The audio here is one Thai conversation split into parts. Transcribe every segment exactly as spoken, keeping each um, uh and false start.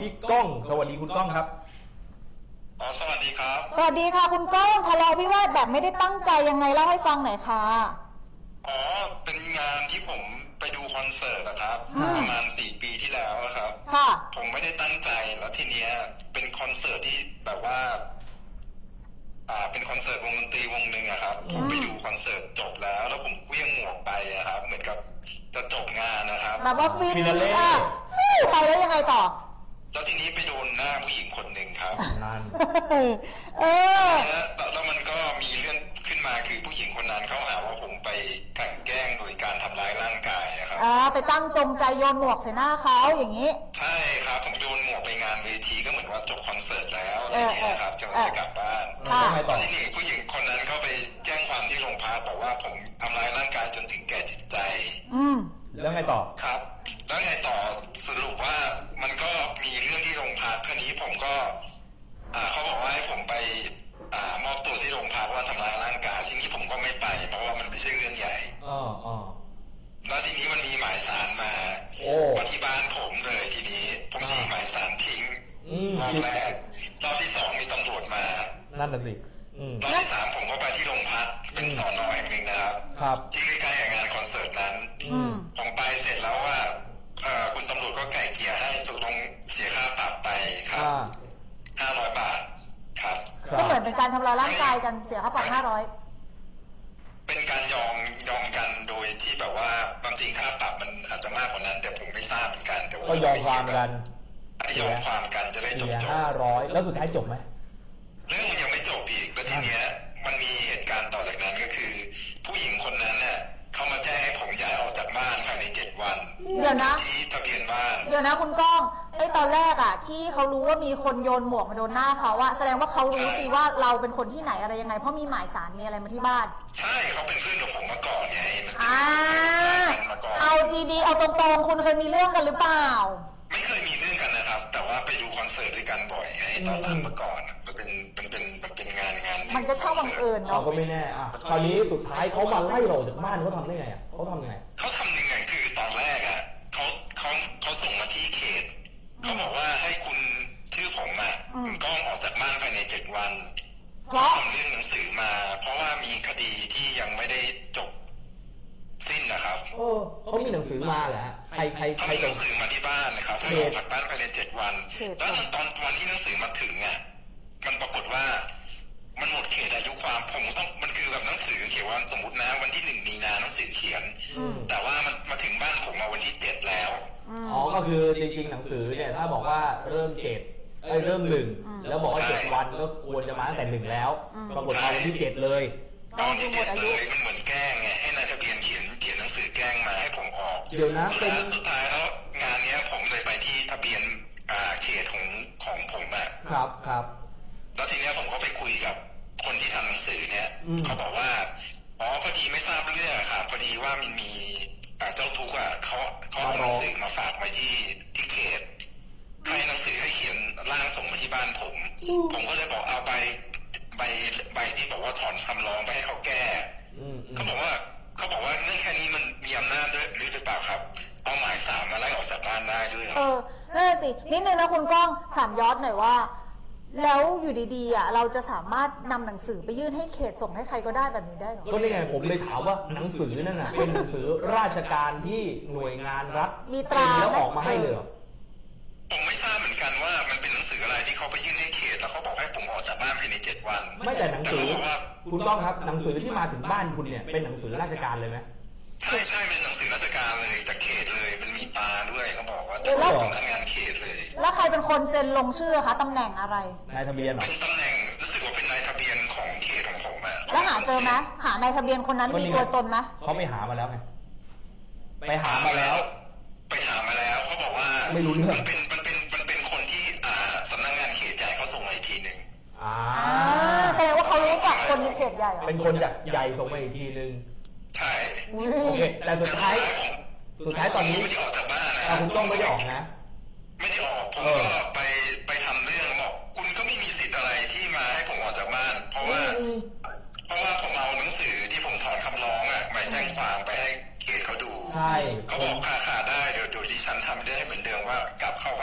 พี่ก้องสวัสดีคุณก้องครับอ๋อสวัสดีครับสวัสดีค่ะคุณก้องทะเลาะวิวาทแบบไม่ได้ตั้งใจยังไงเล่าให้ฟังหน่อยค่ะอ๋อเป็นงานที่ผมไปดูคอนเสิร์ตนะครับประมาณสี่ปีที่แล้วครับค่ะผมไม่ได้ตั้งใจแล้วทีเนี้ยเป็นคอนเสิร์ตที่แบบว่าอ่าเป็นคอนเสิร์ตวงดนตรีวงหนึ่งอะครับผมไปดูคอนเสิร์ตจบแล้วแล้วผมเวี่ยงหมวกไปอะครับเหมือนกับจะจบงานนะครับแบบว่าฟินอ่ะฟิวไปแล้วยังไงต่อแล้วทีนี้ไปโดนหน้าผู้หญิงคนหนึ่งครับนั่นเออแล้วมันก็มีเรื่องขึ้นมาคือผู้หญิงคนนั้นเขาหาว่าผมไปกลั่นแกล้งโดยการทำร้ายร่างกายนะครับอ่าไปตั้งจงใจโยนหมวกใส่หน้าเขาอย่างนี้ใช่ครับผมโยนหมวกไปงานเวทีก็เหมือนว่าจบคอนเสิร์ตแล้วอะไรอย่างเงี้ยครับจะจะกลับบ้านแล้วทีนี้ผู้หญิงคนนั้นเขาไปแจ้งความที่โรงพักบอกว่าผมทำร้ายร่างกายจนถึงแก่จิตใจอืมแล้วไงต่อครับแล้วไงต่อสรุปว่ามันก็มีเรื่องที่โรงพักทีนี้ผมก็อ่าเขาบอกว่าให้ผมไปอ่ามอบตัวที่โรงพักว่าทำร้ายร่างกายทีนี้ผมก็ไม่ไปเพราะว่ามันไม่ใช่เรื่องใหญ่อ๋ออ๋อแล้วทีนี้มันมีหมายสารมามาที่บ้านผมเลยทีนี้ผมฉีกหมายสารทิ้งรอบแรกรอบที่สองมีตำรวจมานั่นน่ะสิรอบที่สามผมก็ไปที่โรงพักเป็นสอนอแห่งหนึ่งนะครับครับที่ใกล้ๆกับงานคอนเสิร์ตนั้นผมไปเสร็จแล้วว่าคุณตำรวจก็ไก่เกลี่ยให้ตกลงเสียค่าปรับไปครับห้าร้อยบาทครับก็เหมือนเป็นการทำลายร่างกายกันเสียค่าปรับห้าร้อยเป็นการยอมยอมกันโดยที่แบบว่าบางทีค่าปรับมันอาจจะมากกว่านั้นแต่ผมไม่ทราบเหมือนกันแต่ว่าก็ยอมความกันยอมความกันจะได้จบจบห้าร้อยแล้วสุดท้ายจบไหมเรื่องมันยังไม่จบอีกแล้วทีเนี้ยมันมีเหตุการณ์ต่อจากนั้นก็คือผู้หญิงคนนั้นเนี่ยเขามาแจ้งให้ผมย้ายออกจากบ้านภายในเจ็ดวันเดี๋ยวนะที่ทะเบียนบ้านเดี๋ยวนะคุณก้องไอ้ตอนแรกอ่ะที่เขารู้ว่ามีคนโยนหมวกมาโดนหน้าเขาอะแสดงว่าเขารู้สิว่าเราเป็นคนที่ไหนอะไรยังไงเพราะมีหมายสารมีอะไรมาที่บ้านใช่เขาเป็นเพื่อนกับผมมาก่อนไงอ่าเอาดีๆเอาตรงๆคุณเคยมีเรื่องกันหรือเปล่าไม่เคยมีเรื่องกันนะครับแต่ว่าไปดูคอนเสิร์ตด้วยกันบ่อยไงตอนนั้นมาก่อนมันเป็นเป็นเป็นเป็นงานงานมันจะชอบบังเอิญเนาะก็ไม่แน่อ่ะคราวนี้สุดท้ายเขามาไล่เราจากบ้านเขาทำได้ไงอ่ะเขาทำไงเขาทำยังไงคือตอนแรกอ่ะเขาเขาเขาส่งมาที่เขตเขาบอกว่าให้คุณชื่อผมอ่ะคุณก้องออกจากบ้านภายในเจ็ดวันเพราะทำเรื่องหนังสือมาเพราะว่ามีคดีที่ยังไม่ได้จบสิ้นนะครับโอ้เขามีหนังสือมาเหรอใครใครเขามีหนังสือมาที่บ้านนะครับให้ออกจากบ้านภายในเจ็ดวันแล้วตอนวันที่หนังสือมาถึงอ่ะมันปรากฏว่ามันหมดเขตอายุความผมต้องมันคือแบบหนังสือเขียนว่าสมมตินะวันที่หนึ่งมีนาหนังสือเขียนแต่ว่ามันมาถึงบ้านผมมาวันที่เจ็ดแล้วอ๋อก็คือจริงๆหนังสือเนี่ยถ้าบอกว่าเริ่มเจ็ดเอ้ยเริ่มหนึ่งแล้วบอกว่าเจ็ดวันก็ควรจะมาตั้งแต่หนึ่งแล้วปรากฏมาวันที่เจ็ดเลยตอนที่เจ็ดเลยมันเหมือนแกล้งไงให้นายทะเบียนเขียนเขียนหนังสือแกล้งมาให้ผมออกเดี๋ยวนะเป็นสุดท้ายแล้วงานนี้ผมเลยไปที่ทะเบียนเขตของของผมอะครับครับแล้วทีนี้ผมก็ไปคุยกับคนที่ทำหนังสือเนี่ยเขาบอกว่าอ๋อพอดีไม่ทราบเรื่องค่ะพอดีว่ามันมีเจ้าทุกข์อ่ะเขาเขาเอาหนังสือมาฝากไว้ที่ที่เขตให้หนังสือให้เขียนร่างส่งมาที่บ้านผมผมก็เลยบอกเอาใบใบใบที่บอกว่าถอนคำร้องไปให้เขาแก้เขาบอกว่าเขาบอกว่าเรื่องแค่นี้มันมีอำนาจด้วยหรือเปล่าครับเอาหมายสามมาไล่ออกจากบ้านได้ด้วยเออนั่นสินิดนึงนะคุณก้องถามย้อนหน่อยว่าแล้วอยู่ดีๆอ่ะเราจะสามารถนำหนังสือไปยื่นให้เขตส่งให้ใครก็ได้แบบนี้ได้หรอก็นี่ไงผมเลยถามว่าหนังสือนั่นน่ะเป็นหนังสือราชการที่หน่วยงานรัฐมีตราแล้วออกมาให้เลยผมไม่ทราบเหมือนกันว่ามันเป็นหนังสืออะไรที่เขาไปยื่นให้เขตแล้วเขาบอกให้ผมออกจากบ้านภายในเจ็ดวันไม่แต่หนังสือคุณต้องครับหนังสือที่มาถึงบ้านคุณเนี่ยเป็นหนังสือราชการเลยไหมใช่ใช่เป็นหนังสือราชการเลยจากเขตเลยมันมีตาด้วยเขาบอกว่าจากสำนักงานเขตเลยแล้วใครเป็นคนเซ็นลงชื่อคะตำแหน่งอะไรนายทะเบียนเป็นตำแหน่งรู้สึกว่าเป็นนายทะเบียนของเขตของผมอะแล้วหาเจอไหมหานายทะเบียนคนนั้นมีตัวตนไหมเขาไม่หามาแล้วไงไปหามาแล้วไปหามาแล้วเขาบอกว่าไม่รู้เรื่องมันเป็นมันเป็นมันเป็นคนที่อ่าสำนักงานเขตใหญ่เขาส่งมาอีกทีหนึ่งอ่าแสดงว่าเขารู้จักคนในเขตใหญ่เป็นคนจากใหญ่ส่งมาอีกทีหนึ่งใช่โอเคแต่สุดท้ายสุดท้ายตอนนี้ไม่ได้ออกจากบ้านนะคุณต้องไม่ได้ออกนะไม่ได้ออกผมก็ไปไปทำเรื่องบอกคุณก็ไม่มีสิทธิ์อะไรที่มาให้ผมออกจากบ้านเพราะว่าเพราะว่าผมเอาหนังสือที่ผมถอนคำร้องอ่ะหมายแจ้งความไปให้เขตเขาดูใช่เขาบอกค่าขาได้เดี๋ยวเดี๋ยวดิฉันทำเรื่องให้เหมือนเดิมว่ากลับเข้าบ้าน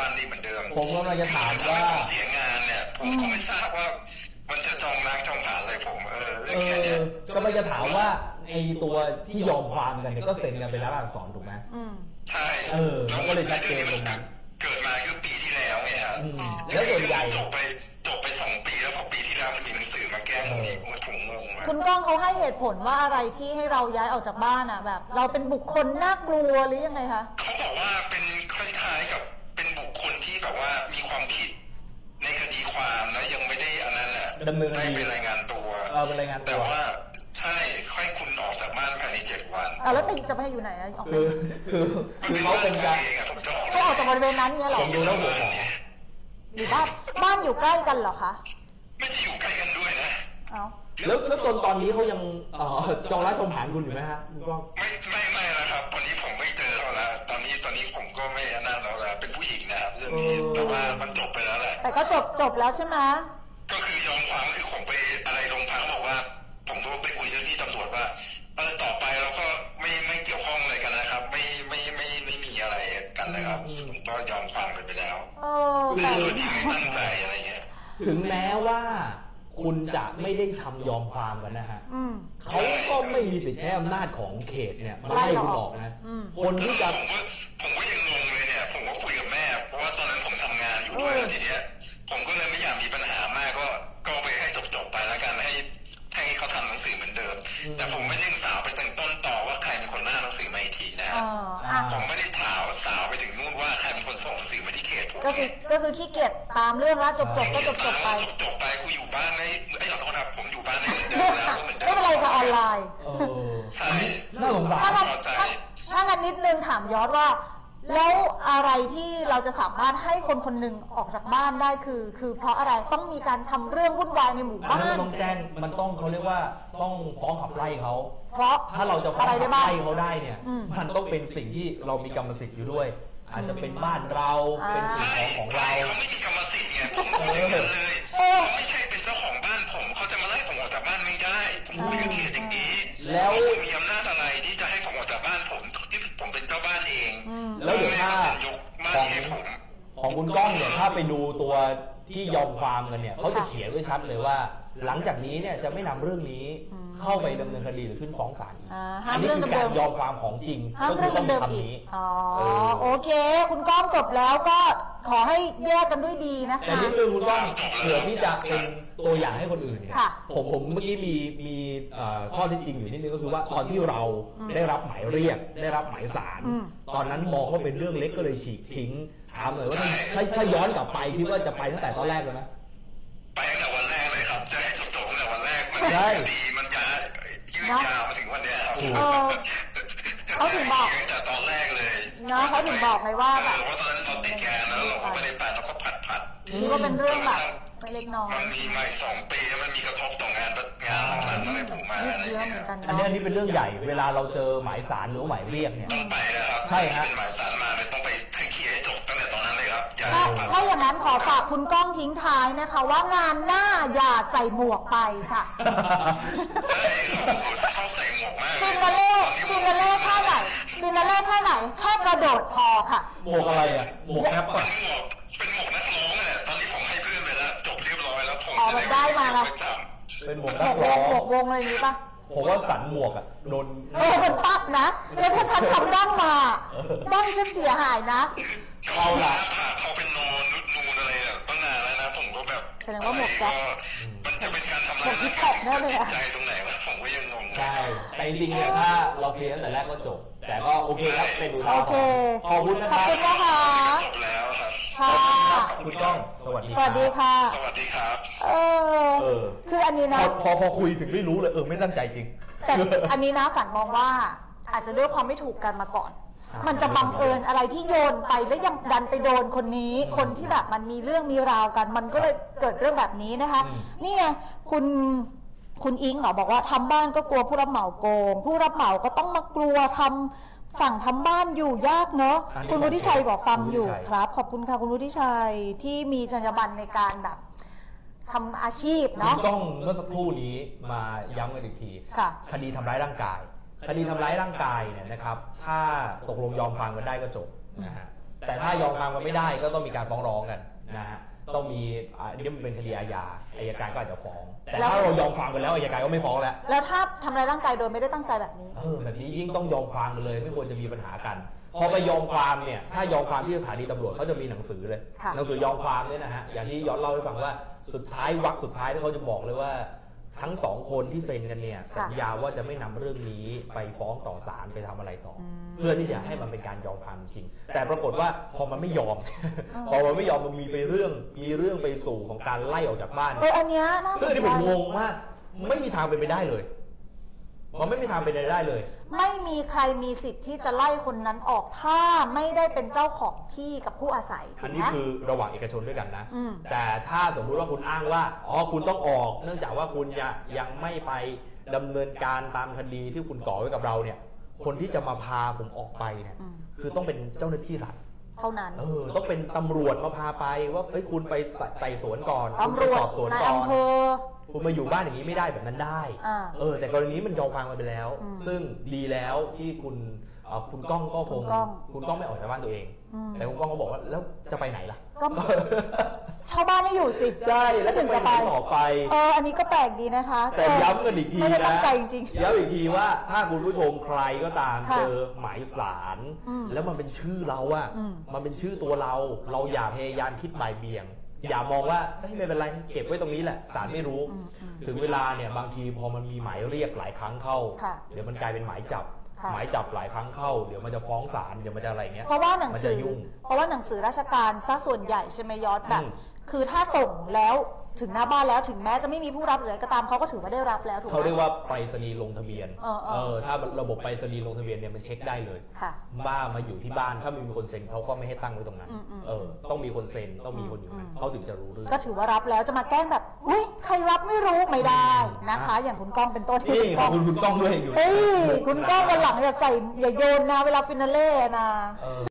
านนี่เหมือนเดิมผมกำลังจะถามว่าเสียงานเนี่ยผมก็ไม่ทราบว่ามันจะจองล้างจองผ่านอะไรผมเออเอเรื่องแค่เนี้อย ก็ไม่จะถามว่าไอตัวที่ยอมความกันเนี่ยก็เซ็นกันเป็นลายลักษณ์อักษรถูกไหมอืมใช่เออมันก็เลยชัดเจนตรงนั้นเกิดมาคือปีที่แล้วไงครับอืมแล้วส่วนใหญ่จบไปจบไปสองปีแล้วพอปีที่แล้วมันมีหนังสือมาแก้งอีกมันผมงงมากคุณก้องเขาให้เหตุผลว่าอะไรที่ให้เราย้ายออกจากบ้านอ่ะแบบ เราเป็นบุคคลน่ากลัวหรือยังไงคะเขาบอกว่าเป็นคล้ายๆกับเป็นบุคคลที่แบบว่ามีความผิดในคดีความแล้วยังไม่ได้อันนั้นแหละดำเนินคได้ดีเป็นรายงานตัวเออเป็นรายงานตัวแต่ว่าใช่ค่อยคุณออกจากบ้านภายในเจ็ดวันอ่ะแล้วไปจะไปอยู่ไหนอะออกไปคือคือคือเขาเป็นการเองอะผมจะออกก็ออกจากบริเวณนั้นเนี่ยเหรผอมดูแล้วหัวหมออยู่บ้านบ้านอยู่ใกล้กันเหรอคะไม่ได้อยู่ใกล้กันด้วยนะเอ้าแล้วแล้วตอนตอนนี้เขายังเอ่อจองร้านจองผ่านคุณอยู่ไหมฮะคุณก้องไม่ไม่ไม่นะครับตอนนี้ผมไม่เจอเขาแล้วตอนนี้ตอนนี้ผมก็ไม่อันนั้นแล้วละเป็นผู้หญิงนะครับเรื่องนี้แต่ว่ามันจบไปแล้วแหละแต่ก็จบจบแล้วใช่ไหมก็คือยอมความคือผมไปอะไรโรงพักบอกว่า ผมก็ไปคุยเจ้าหน้าที่ตำรวจว่าเออต่อไปเราก็ไม่ไม่เกี่ยวข้องอะไรกันนะครับ ไม่ไม่ไม่ไม่มีอะไรกันนะครับผมก็ยอมความกันไปแล้วเออแต่โดยที่ไม่ตั้งใจอะไรเงี้ยถึงแม้ว่าคุณจะไม่ได้ทำยอมความกันนะฮะอืมเขาก็ไม่มีสิทธิ์ใช้อำนาจของเขตเนี่ยมาไล่คุณออกนะอืมคนที่จะผมก็ผมก็ยังงงเลยเนี่ยผมก็คุยกับแม่เพราะว่าตอนนั้นผมทำงานอยู่ด้วยแล้วทีเนี้ยผมก็เลยไม่อยากมีปัญหามากก็ก็ไปให้จบๆไปแล้วกันให้ให้เขาทำหนังสือเหมือนเดิม แต่ผมไม่ได้สาวไปถึงต้นต่อว่าใครเป็นคนหน้าหนังสือมาอีกทีนะเอออ่ะผมไม่ได้ถามสาวไปถึงนู่นว่าใครเป็นคนส่งหนังสือมาที่เขตผมก็คือก็คือขี้เกียจตามเรื่องแล้วจบจบก็จบจบไปจบจบไปกูอยู่บ้านในไอ้ขอโทษครับผมอยู่บ้านในเหมือนเดิมแล้วก็เหมือนเดิไม่เป็นไรค่ะออนไลน์เออใช่น่าสงสารถ้างั้นเข้าใจถ้าถ้างั้นนิดนึงถามย้อนว่า แล้วอะไรที่เราจะสามารถให้คนคนหนึ่งออกจากบ้านได้คือ คือเพราะอะไรต้องมีการทำเรื่องวุ่นวายในหมู่อันบ้านั้นนต้องแจ้งมันต้องเขาเรียกว่าต้องฟ้องขับไล่เขาเพราะถ้าเราจะฟ้องอะไรขัได้บบ้างไล่เขาได้เนี่ยอืมมันต้องเป็นสิ่งที่เรามีกรรมสิทธิ์อยู่ด้วย อาจจะเป็นบ้านเราเป็นสิ่งของของเราเขาไม่มีกรรมสิทธิ์ไงผมพูดอย่างนั้นเลยเขาไม่ใช่เป็นเจ้าของบ้านผมเขาจะมาไล่ผมออกจากบ้านไม่ได้ผมคุยกับเขตอย่างนี้แล้วคุณมีอำนาจอะไรที่จะให้ผมออกจากบ้านผมที่ผมเป็นเจ้าบ้านเองแล้วเดี๋ยวถ้ายกบ้านของให้ผมของคุณก้องเนี่ยถ้าไปดูตัวที่ยอมความกันเนี่ยเขาจะเขียนไว้ชัดเลยว่า หลังจากนี้เนี่ยจะไม่นำเรื่องนี้เข้าไปดำเนินคดีหรือขึ้นฟ้องศาลอีกอ่าห้าอัมนนี้เรื่องคือเดิการมยอมความของจริงๆห้ามก็คืเรื่อองต้องเดิมๆทำอีกนี้อ๋อเออโอเค คุณก้องจบแล้วก็ขอให้แยกกันด้วยดีนะแต่คะนิดนึงคุณก้องเผื่อที่จะเป็นตัวอย่างให้คนอื่นเนี่ยค่ะผมผมเมื่อกี้มีมีเอ่อข้อที่จริงอยู่นิดนึงก็คือว่าตอนที่เราได้รับหมายเรียกได้รับหมายสารอืมตอนนั้นมองว่าเป็นเรื่องเล็กก็เลยฉีกทิ้งถามเลยว่าถ้าถ้าถ้าย้อนกลับไปคิดว่าจะไปตั้งแต่ตอนแรกเลยไหมไปตั้งแต่วันแรกเลยครับจะให้จบๆตั้งแต่วันแรกมันใช่ดีมันจะยืดยาวมาถึงวันเนี้ยครับเออเขาถึงบอกตั้งแต่ตอนแรกเลยเนาะเขาถึงบอกไงว่าแบบเออว่าตอนนั้นเราติดงานแล้วเราก็ไม่ได้ไปเราก็ผัดผัดนี่ก็เป็นเรื่องแบบไม่เล็กน้อยมันมีมาอีกสองปีแล้วมันมีกระทบต่องานงานหลังๆอะไรผมมายืดอะไรเยื้อเงี้เหมือนยกันอันนี้เนาะอันนี้เป็นเรื่องใหญ่ เวลาเราเจอหมายสารหรือว่าหมายเรียกเนี่ยต้องไปนะครับใช่ฮะเป็นหมายสารมาเลยต้องไปให้เคลียร์ให้จบตั้งแต่ตอนนั้นเลยครับอย่าถ้าผัดถ้าอย่างนั้นขอฝากคุณก้องทิ้งท้ายนะคะ ว่างานหน้าอย่าใส่หมวกไปค่ะใช่ครับผมชอบใส่หมวกมากฟินาเล่ฟินาเล่ท่าไหนฟินาเล่ท่าไหนแค่กระโดดพอค่ะหมวกอะไรอ่ะหมวกแอปเป็ป่ะนหมวกเป็นหมวกนักร้องเนี่ยตอนนี้ผมให้เพื่อนไปแล้วจบเรียบร้อยแล้วผมอ๋อจะมันได้มาเก็บแล้วไว้จเป็นหมวกหมนัวกกวร้อง งหมวกวงอะไรอย่างนี้ปะผมว่าสันหมวกอ่ะโดนเออมันปั๊บนะ แล้วถ้าฉันทำดั้งมาดั้งฉันเสียหายนะำเขาละผ่าเขาเป็นโนนนุดนูนอะไรอะตั้งนานแล้วนะผมก็แบบแสดงว่าหมวกแก๊ปมันจะเป็นการทำลายหมวกฮิปฮอปแน่เลยอะใจตรงไหนวะผมก็ยังงงใช่แต่จริงๆเนี่ยถ้าเราเคลียร์ตั้งแต่แรกก็จบ แต่ก็โอเคครับเป็นอุทาโอหเครณ์ขอบคุณนะขคอบรับคุณนะคะจบแล้วครับค่ะคุณก้องสวัสดีสวัสดีค่ะสวัสดีครับเออเออคืออันนี้พนะอพอพอคุยถึงไม่รู้เลยเออไม่ตั้งใจจริงแต่อันนี้นะฝันมองว่าอาจจะด้วยความไม่ถูกกันมาก่อน มันจะบังเอิญอะไรที่โยนไปแล้วยังดันไปโดนคนนี้ คนที่แบบมันมีเรื่องมีราวกัน มันก็เลยเกิดเรื่องแบบนี้นะคะอืมนี่ไงคุณคุณอิงเหรอบอกว่าทำบ้านก็กลัวผู้รับเหมาโกง ผู้รับเหมาก็ต้องมากลัวทำสั่งทำบ้านอยู่ยากเนอะคุณวุฒิชัยบอกฟังอยู่ครับ ขอบคุณค่ะคุณวุฒิชัยที่มีจรรยาบรรณในการแบบทำอาชีพคุเนาะณก้องเมื่อสักครู่นี้มาย้ำกันอีกทีค่ะคดีทำร้ายร่างกาย คดีทำร้ายร่างกายเนี่ยนะครับ ถ้าตกลงยอมความกันได้ก็จบนะฮะแต่ถ้ายอมความกันไม่ได้ก็ต้องมีการฟ้องร้องกันนะฮะต้องมีอันนี้มันเป็นคดีอาญาอัยการก็อาจจะฟ้องแต่ถ้าเรายอมความกันแล้วอัยการก็ไม่ฟ้องแล้วแล้วถ้าทำร้ายร่างกายโดยไม่ได้ตั้งใจแบบนี้เออแบบนี้ยิ่งต้องยอมความกันเลยไม่ควรจะมีปัญหากันพอไปยอมความเนี่ยถ้ายอมความที่สถานีตำรวจเขาจะมีหนังสือเลยหนังสือยอมความเนี่ยนะฮะอย่างที่ย้อนเล่าให้ฟังว่าสุดท้ายวรรคสุดท้ายที่เขาจะบอกเลยว่าทั้งสองคนที่เซ็นกันเนี่ยสัญญาว่าจะไม่นำเรื่องนี้ไปฟ้องต่อศาลไปทำอะไรต่อเพื่อที่จะให้มันเป็นการยอมความจริงแต่ปรากฏว่าพอมันไม่ยอมพอมันไม่ยอมมันมีไปเรื่องมีเรื่องไปสู่ของการไล่ออกจากบ้านเอออันเนี้ยน่าสนใจซึ่งที่ผมงงมากไม่มีทางเป็นไปได้เลยมันไม่มีทางเป็นไปได้เลยไม่มีใครมีสิทธิ์ที่จะไล่คนนั้นออกถ้าไม่ได้เป็นเจ้าของที่กับผู้อาศัยอันนี้คือระหว่างเอกชนด้วยกันนะแต่ถ้าสมมุติว่าคุณอ้างว่าอ๋อคุณต้องออกเนื่องจากว่าคุณยังไม่ไปดำเนินการตามคดีที่คุณก่อไว้กับเราเนี่ยคนที่จะมาพาผมออกไปเนี่ยคือต้องเป็นเจ้าหน้าที่รัฐเท่านั้นเออต้องเป็นตำรวจมาพาไปว่าเฮ้ยคุณไปไต่สวนก่อนตำรวจสอบสวนก่อนคุณมาอยู่บ้านอย่างนี้ไม่ได้แบบนั้นได้เออแต่กรณีมันยอมความกันไปแล้วซึ่งดีแล้วที่คุณคุณก้องก็คงคุณก้องไม่ออกจากบ้านตัวเองแต่คุณก้องก็บอกว่าแล้วจะไปไหนล่ะก็ชาวบ้านไม่อยู่สิใช่แล้วถึงจะไปต่อไปเอออันนี้ก็แปลกดีนะคะแต่ย้ำกันอีกทีนะไม่ได้ตั้งใจจริงย้ำอีกทีว่าถ้าคุณผู้ชมใครก็ตามเจอหมายสารแล้วมันเป็นชื่อเราอะมันเป็นชื่อตัวเราเราอย่าพยายามคิดบ่ายเบี่ยงอย่ามองว่าไม่เป็นไรเก็บไว้ตรงนี้แหละศาลไม่รู้ถึงเวลาเนี่ยบางทีพอมันมีหมายเรียกหลายครั้งเข้าเดี๋ยวมันกลายเป็นหมายจับหมายจับหลายครั้งเข้าเดี๋ยวมันจะฟ้องศาลเดี๋ยวมันจะอะไรเงี้ยเพราะว่าหนังสือเพราะว่าหนังสือราชการซะส่วนใหญ่ใช่ไหมยอดแบบคือถ้าส่งแล้วถึงหน้าบ้านแล้วถึงแม้จะไม่มีผู้รับหรืออะไรก็ตามเขาก็ถือว่าได้รับแล้วถูกไหมเขาเรียกว่าไปรษณีย์ลงทะเบียนเออถ้าระบบไปรษณีย์ลงทะเบียนเนี่ยมันเช็คได้เลยบ้ามาอยู่ที่บ้านถ้าไม่มีคนเซ็นเขาก็ไม่ให้ตั้งไว้ตรงนั้นเออต้องมีคนเซ็นต้องมีคนอยู่นั้นเขาถึงจะรู้เรื่องก็ถือว่ารับแล้วจะมาแกล้งแบบอุ้ยใครรับไม่รู้ไม่ได้นะคะอย่างคุณก้องเป็นต้นที่ขอบคุณคุณก้องด้วยอยู่เฮ้ยคุณก้องวันหลังอย่าใส่อย่าโยนนะเวลาฟินาเล่นะ